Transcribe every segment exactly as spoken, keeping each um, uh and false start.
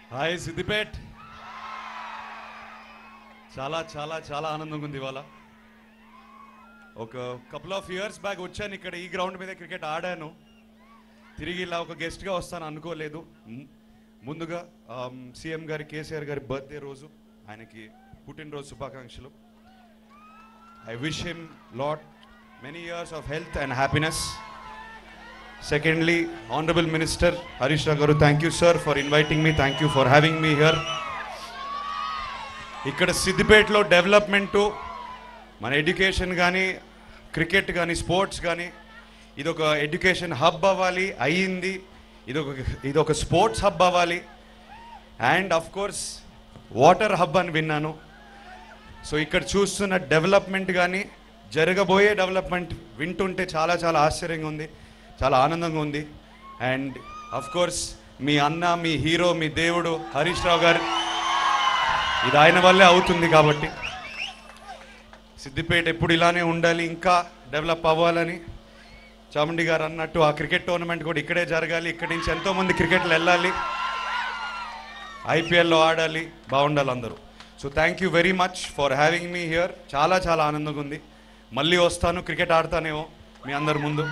Hi Siddipet. చాలా చాలా చాలా ఆనందంగా ఉంది ఇవాళ. ఒక కపుల్ ఆఫ్ ఇయర్స్ బ్యాక్ వచ్చాను ఇక్కడ, ఈ గ్రౌండ్ మీద క్రికెట్ ఆడాను. తిరిగి ఇలా ఒక గెస్ట్గా వస్తాను అనుకోలేదు. ముందుగా సీఎం గారి కేసీఆర్ గారి బర్త్డే రోజు, ఆయనకి పుట్టినరోజు శుభాకాంక్షలు. I wish him lot many years of health and happiness. Secondly, Honorable Minister Harish Rao, thank you sir for inviting me. Thank you for having me here. ఇక్కడ సిద్దిపేటలో డెవలప్మెంట్, మన ఎడ్యుకేషన్ కానీ, క్రికెట్ కానీ, sports కానీ, ఇది ఒక education hub అవ్వాలి, అయ్యింది. ఇది ఒక ఇది ఒక స్పోర్ట్స్ హబ్ అవ్వాలి, and of course water hub అని విన్నాను. సో ఇక్కడ చూస్తున్న డెవలప్మెంట్ కానీ, జరగబోయే డెవలప్మెంట్ వింటుంటే చాలా చాలా ఆశ్చర్యంగా ఉంది, చాలా ఆనందంగా ఉంది. అండ్ అఫ్ కోర్స్ మీ అన్న, మీ హీరో, మీ దేవుడు హరీష్ రావు గారు, ఇది ఆయన వల్లే అవుతుంది. కాబట్టి సిద్దిపేట ఎప్పుడు ఇలానే ఉండాలి, ఇంకా డెవలప్ అవ్వాలని చాముండి గారు అన్నట్టు ఆ క్రికెట్ టోర్నమెంట్ కూడా ఇక్కడే జరగాలి. ఇక్కడి నుంచి ఎంతోమంది క్రికెట్లు వెళ్ళాలి, ఐపీఎల్లో ఆడాలి, బాగుండాలి అందరూ. So thank you very much for having me here. చాలా చాలా ఆనందంగా ఉంది. మళ్ళీ వస్తాను, క్రికెట్ ఆడతానేమో మీ అందరి ముందు.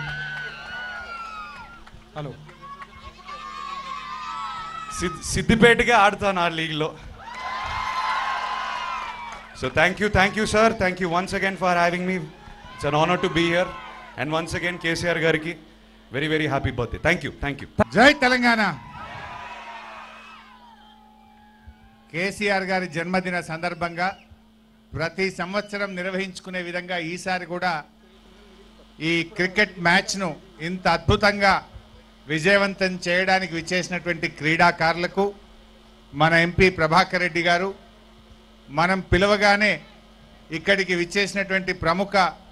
హలో, సిద్దిపేటగా ఆడతాను ఆ లీగ్లో. So thank you thank you sir, thank you once again for having me. It's an honour to be here. And once again KCR గారికి very very happy birthday. Thank you thank you. జై తెలంగాణ. కేసీఆర్ గారి జన్మదిన సందర్భంగా ప్రతి సంవత్సరం నిర్వహించుకునే విధంగా ఈసారి కూడా ఈ క్రికెట్ మ్యాచ్ను ఇంత అద్భుతంగా విజయవంతం చేయడానికి విచ్చేసినటువంటి క్రీడాకారులకు, మన ఎంపీ ప్రభాకర్ రెడ్డి గారు, మనం పిలవగానే ఇక్కడికి విచ్చేసినటువంటి ప్రముఖ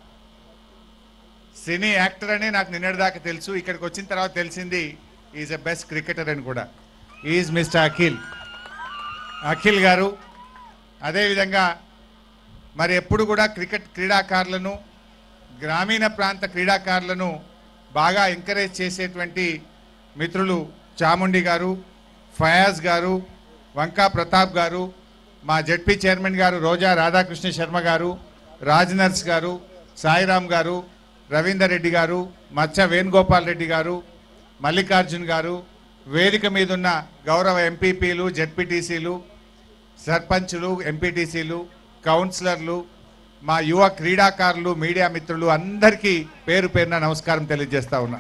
సినీ యాక్టర్ అనే నాకు నిన్నటిదాకా తెలుసు, ఇక్కడికి వచ్చిన తర్వాత తెలిసింది ఈజ్ ఎ బెస్ట్ క్రికెటర్ అని కూడా. ఈజ్ మిస్టర్ అఖిల్ అఖిల్ గారు. అదేవిధంగా మరి ఎప్పుడు కూడా క్రికెట్ క్రీడాకారులను, గ్రామీణ ప్రాంత క్రీడాకారులను బాగా ఎంకరేజ్ చేసేటువంటి మిత్రులు చాముండి గారు, ఫయాజ్ గారు, వంకా ప్రతాప్ గారు, మా జెడ్పీ చైర్మన్ గారు రోజా రాధాకృష్ణ శర్మ గారు, రాజ్నర్స్ గారు, సాయిరామ్ గారు, రవీందర్ రెడ్డి గారు, మచ్చ వేణుగోపాల్ రెడ్డి గారు, మల్లికార్జున్ గారు, వేదిక మీదున్న గౌరవ ఎంపీపీలు, జెడ్పీటీసీలు, సర్పంచులు, ఎంపీటీసీలు, కౌన్సిలర్లు, మా యువ క్రీడాకారులు, మీడియా మిత్రులు అందరికీ పేరు పేరున నమస్కారం తెలియజేస్తా ఉన్నా.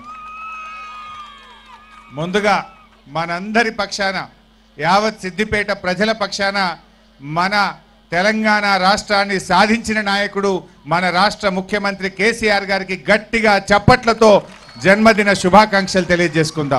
ముందుగా మనందరి పక్షాన, యావత్ సిద్దిపేట ప్రజల పక్షాన, మన తెలంగాణ రాష్ట్రాన్ని సాధించిన నాయకుడు మన రాష్ట్ర ముఖ్యమంత్రి కేసీఆర్ గారికి గట్టిగా చప్పట్లతో జన్మదిన శుభాకాంక్షలు తెలియజేసుకుందాం.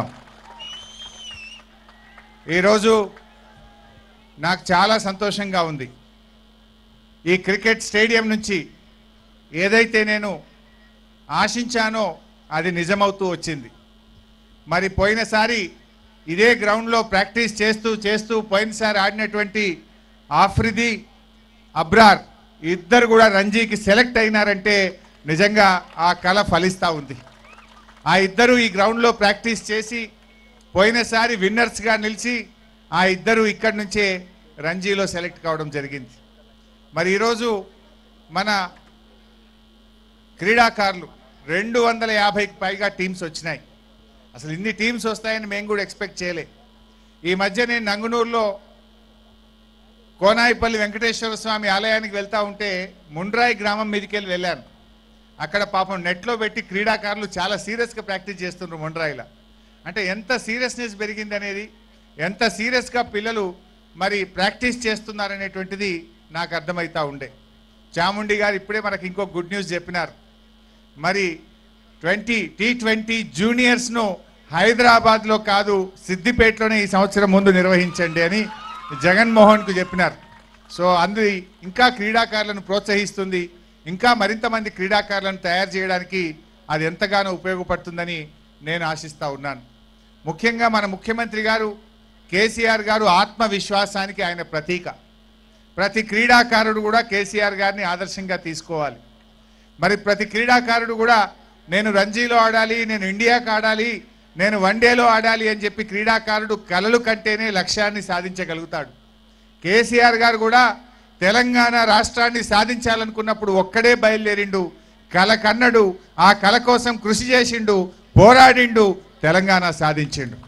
ఈరోజు నాకు చాలా సంతోషంగా ఉంది. ఈ క్రికెట్ స్టేడియం నుంచి ఏదైతే నేను ఆశించానో అది నిజమవుతూ వచ్చింది. మరి పోయినసారి ఇదే గ్రౌండ్లో ప్రాక్టీస్ చేస్తూ చేస్తూ పోయినసారి ఆడినటువంటి ఆఫ్రిది, అబ్రార్ ఇద్దరు కూడా రంజీకి సెలెక్ట్ అయినారంటే నిజంగా ఆ కళ ఫలిస్తూ ఉంది. ఆ ఇద్దరు ఈ గ్రౌండ్లో ప్రాక్టీస్ చేసి పోయినసారి విన్నర్స్గా నిలిచి ఆ ఇద్దరు ఇక్కడి నుంచే రంజీలో సెలెక్ట్ కావడం జరిగింది. మరి ఈరోజు మన క్రీడాకారులు రెండు వందల యాభైకి పైగా టీమ్స్ వచ్చినాయి. అసలు ఇన్ని టీమ్స్ వస్తాయని మేము కూడా ఎక్స్పెక్ట్ చేయలే. ఈ మధ్య నేను నంగునూరులో కోనాయిపల్లి వెంకటేశ్వర స్వామి ఆలయానికి వెళ్తూ ఉంటే ముండ్రాయి గ్రామం మీదకి వెళ్ళి వెళ్ళాను. అక్కడ పాపం నెట్లో పెట్టి క్రీడాకారులు చాలా సీరియస్గా ప్రాక్టీస్ చేస్తున్నారు ముండ్రాయిలో. అంటే ఎంత సీరియస్నెస్ పెరిగింది అనేది, ఎంత సీరియస్గా పిల్లలు మరి ప్రాక్టీస్ చేస్తున్నారనేటువంటిది నాకు అర్థమవుతూ ఉండే. చాముండి గారు ఇప్పుడే మనకి ఇంకో గుడ్ న్యూస్ చెప్పినారు. మరి ట్వంటీ టీ ట్వంటీ జూనియర్స్ను హైదరాబాద్లో కాదు సిద్దిపేటలోనే ఈ సంవత్సరం ముందు నిర్వహించండి అని జగన్మోహన్కు చెప్పినారు. సో అందు ఇంకా క్రీడాకారులను ప్రోత్సహిస్తుంది, ఇంకా మరింత మంది క్రీడాకారులను తయారు చేయడానికి అది ఎంతగానో ఉపయోగపడుతుందని నేను ఆశిస్తూ ఉన్నాను. ముఖ్యంగా మన ముఖ్యమంత్రి గారు కేసీఆర్ గారు ఆత్మవిశ్వాసానికి ఆయన ప్రతీక. ప్రతి క్రీడాకారుడు కూడా కేసీఆర్ గారిని ఆదర్శంగా తీసుకోవాలి. మరి ప్రతి క్రీడాకారుడు కూడా నేను రంజీలో ఆడాలి, నేను ఇండియాకి ఆడాలి, నేను వన్డేలో ఆడాలి అని చెప్పి క్రీడాకారుడు కలలు కంటేనే లక్ష్యాన్ని సాధించగలుగుతాడు. కేసీఆర్ గారు కూడా తెలంగాణ రాష్ట్రాన్ని సాధించాలనుకున్నప్పుడు ఒక్కడే బయలుదేరిండు, కల కన్నడు, ఆ కల కోసం కృషి చేసిండు, పోరాడిండు, తెలంగాణ సాధించిండు.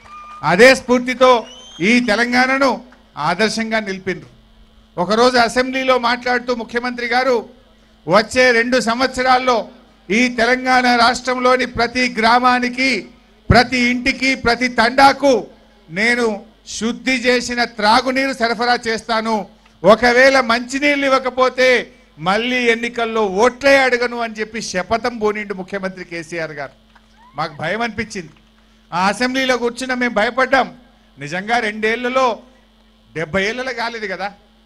అదే స్ఫూర్తితో ఈ తెలంగాణను ఆదర్శంగా నిలిపిండ్రు. ఒకరోజు అసెంబ్లీలో మాట్లాడుతూ ముఖ్యమంత్రి గారు వచ్చే రెండు సంవత్సరాల్లో ఈ తెలంగాణ రాష్ట్రంలోని ప్రతి గ్రామానికి, ప్రతి ఇంటికి, ప్రతి తండాకు నేను శుద్ధి చేసిన త్రాగునీరు సరఫరా చేస్తాను, ఒకవేళ మంచినీళ్ళు ఇవ్వకపోతే మళ్ళీ ఎన్నికల్లో ఓట్లే అడగను అని చెప్పి శపథం పోనిండు ముఖ్యమంత్రి కేసీఆర్ గారు. మాకు భయం అనిపించింది. ఆ అసెంబ్లీలో కూర్చున్న మేము భయపడ్డాం. నిజంగా రెండేళ్లలో డెబ్బై ఏళ్ళలో కాలేదు కదా,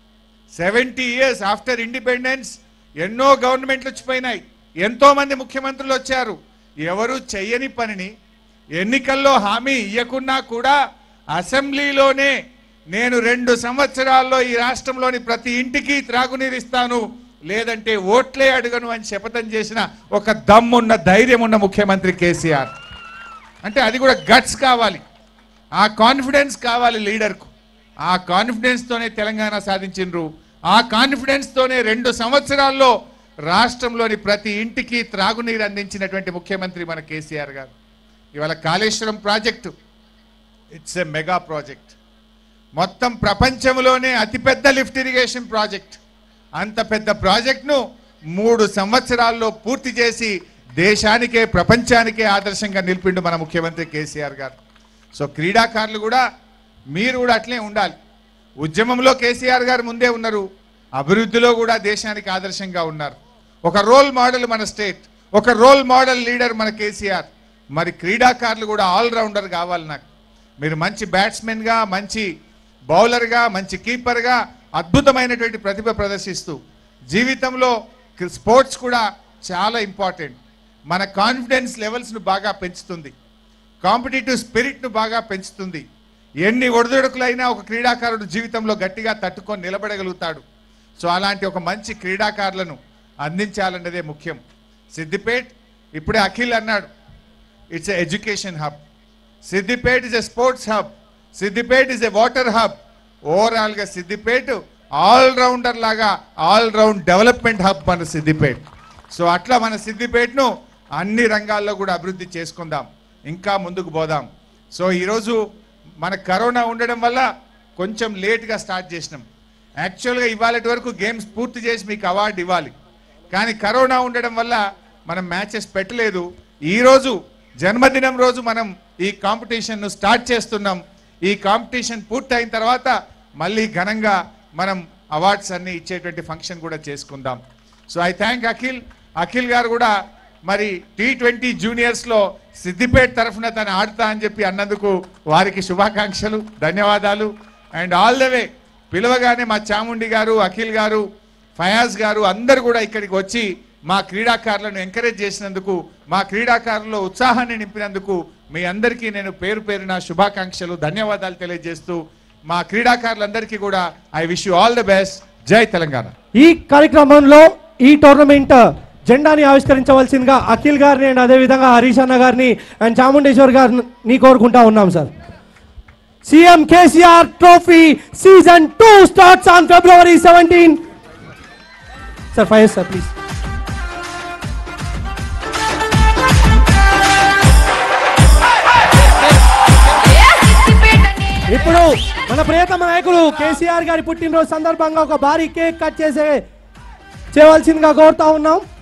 సెవెంటీ ఇయర్స్ ఆఫ్టర్ ఇండిపెండెన్స్ ఎన్నో గవర్నమెంట్లు వచ్చిపోయినాయి, ఎంతోమంది ముఖ్యమంత్రులు వచ్చారు. ఎవరు చెయ్యని పనిని ఎన్నికల్లో హామీ ఇవ్వకున్నా కూడా అసెంబ్లీలోనే నేను రెండు సంవత్సరాల్లో ఈ రాష్ట్రంలోని ప్రతి ఇంటికి త్రాగునీరు ఇస్తాను, లేదంటే ఓట్లే అడగను అని శపథం చేసిన ఒక దమ్మున్న ధైర్యం ఉన్న ముఖ్యమంత్రి కేసీఆర్. అంటే అది కూడా గట్స్ కావాలి, ఆ కాన్ఫిడెన్స్ కావాలి లీడర్కు. ఆ కాన్ఫిడెన్స్తోనే తెలంగాణ సాధించిండ్రు. ఆ కాన్ఫిడెన్స్తోనే రెండు సంవత్సరాల్లో రాష్ట్రంలోని ప్రతి ఇంటికి త్రాగునీరు అందించినటువంటి ముఖ్యమంత్రి మన కేసీఆర్ గారు. ఇవాళ Kaleshwaram project it's a mega project. మొత్తం ప్రపంచంలోనే అతిపెద్ద లిఫ్ట్ ఇరిగేషన్ ప్రాజెక్ట్. అంత పెద్ద ప్రాజెక్ట్ను మూడు సంవత్సరాల్లో పూర్తి చేసి దేశానికే, ప్రపంచానికే ఆదర్శంగా నిలిపిండు మన ముఖ్యమంత్రి కేసీఆర్ గారు. సో క్రీడాకారులు కూడా మీరు కూడా అట్లే ఉండాలి. ఉద్యమంలో కేసీఆర్ గారు ముందే ఉన్నారు, అభివృద్ధిలో కూడా దేశానికి ఆదర్శంగా ఉన్నారు. ఒక రోల్ మోడల్ మన స్టేట్, ఒక రోల్ మోడల్ లీడర్ మన కేసీఆర్. మరి క్రీడాకారులు కూడా ఆల్రౌండర్ కావాలి. నాకు మీరు మంచి బ్యాట్స్మెన్గా, మంచి బౌలర్గా, మంచి కీపర్గా అద్భుతమైనటువంటి ప్రతిభ ప్రదర్శిస్తూ జీవితంలో స్పోర్ట్స్ కూడా చాలా ఇంపార్టెంట్. మన కాన్ఫిడెన్స్ లెవెల్స్ను బాగా పెంచుతుంది, కాంపిటేటివ్ స్పిరిట్ను బాగా పెంచుతుంది. ఎన్ని ఒడిదొడుకులైనా ఒక క్రీడాకారుడు జీవితంలో గట్టిగా తట్టుకొని నిలబడగలుగుతాడు. సో అలాంటి ఒక మంచి క్రీడాకారులను అందించాలన్నదే ముఖ్యం. సిద్దిపేట్ ఇప్పుడే అఖిల్ అన్నాడు, it's a education hub. Siddipet is a sports hub. Siddipet is a water hub. ఓవరాల్గా సిద్దిపేట్ ఆల్రౌండర్ లాగా ఆల్రౌండ్ డెవలప్మెంట్ హబ్ మన సిద్దిపేట్. సో అట్లా మన సిద్దిపేట్ను అన్ని రంగాల్లో కూడా అభివృద్ధి చేసుకుందాం, ఇంకా ముందుకు పోదాం. సో ఈరోజు మన కరోనా ఉండడం వల్ల కొంచెం లేట్గా స్టార్ట్ చేసినాం. యాక్చువల్గా ఇవాళటి వరకు గేమ్స్ పూర్తి చేసి మీకు అవార్డు ఇవ్వాలి, కానీ కరోనా ఉండడం వల్ల మనం మ్యాచెస్ పెట్టలేదు. ఈరోజు జన్మదినం రోజు మనం ఈ కాంపిటీషన్ను స్టార్ట్ చేస్తున్నాం. ఈ కాంపిటీషన్ పూర్తయిన తర్వాత మళ్ళీ ఘనంగా మనం అవార్డ్స్ అన్ని ఇచ్చేటువంటి ఫంక్షన్ కూడా చేసుకుందాం. So I thank Akhil. Akhil గారు కూడా మరి టీ ట్వంటీ జూనియర్స్లో సిద్దిపేట్ తరఫున తను ఆడతా అని చెప్పి అన్నందుకు వారికి శుభాకాంక్షలు, ధన్యవాదాలు. అండ్ ఆల్ ద వే పిలవగానే మా చాముండి గారు, అఖిల్ గారు, ఫయాజ్ గారు అందరు కూడా ఇక్కడికి వచ్చి మా క్రీడాకారులను ఎంకరేజ్ చేసినందుకు, మా క్రీడాకారుల్లో ఉత్సాహాన్ని నింపినందుకు మీ అందరికీ నేను పేరు పేరున శుభాకాంక్షలు, ధన్యవాదాలు తెలియజేస్తూ మా క్రీడాకారులందరికీ కూడా I wish you all the best. జై తెలంగాణ. ఈ కార్యక్రమంలో ఈ టోర్నమెంట్ జెండాని ఆవిష్కరించవలసిందిగా అఖిల్ గారిని అండ్ అదేవిధంగా హరీష్ అన్న గారిని అండ్ చాముండేశ్వర్ గారిని కోరుకుంటా ఉన్నాం sir. CM KCR trophy season two starts on February seventeen. Sir five sir please. ఇప్పుడు మన ప్రియతమ నాయకులు కేసీఆర్ గారి పుట్టినరోజు సందర్భంగా ఒక భారీ కేక్ కట్ చేసే చేయవలసిందిగా కోరుతా ఉన్నాం.